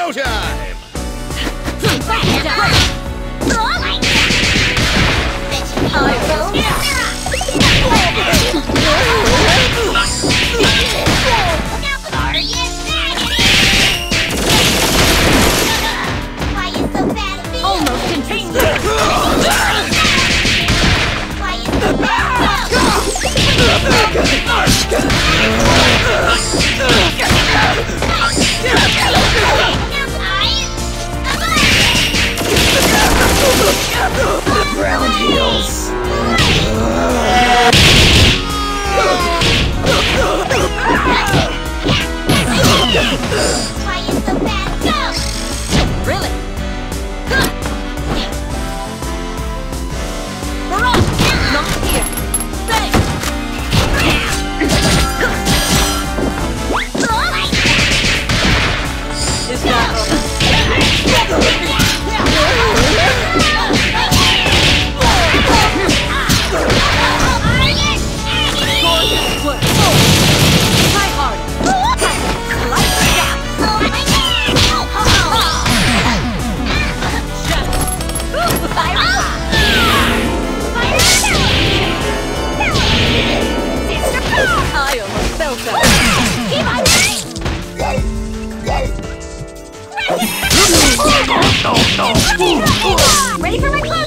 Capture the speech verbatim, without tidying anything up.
Showtime! Almost contained it. Ground heals. Why is the bad go? Really? Not here. Bang! Is that I almost felt that. Ready for my close?